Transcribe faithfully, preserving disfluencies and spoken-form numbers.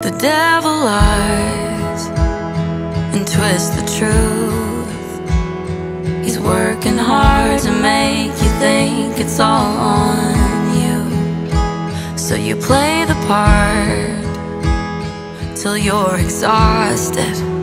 The devil lies and twists the truth. He's working hard to make you think it's all on you. So you play the part till you're exhausted.